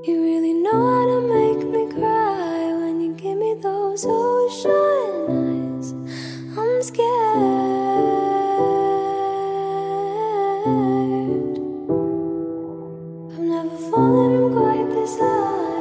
You really know how to make me cry when you give me those ocean eyes. I'm scared. I've never fallen quite this high.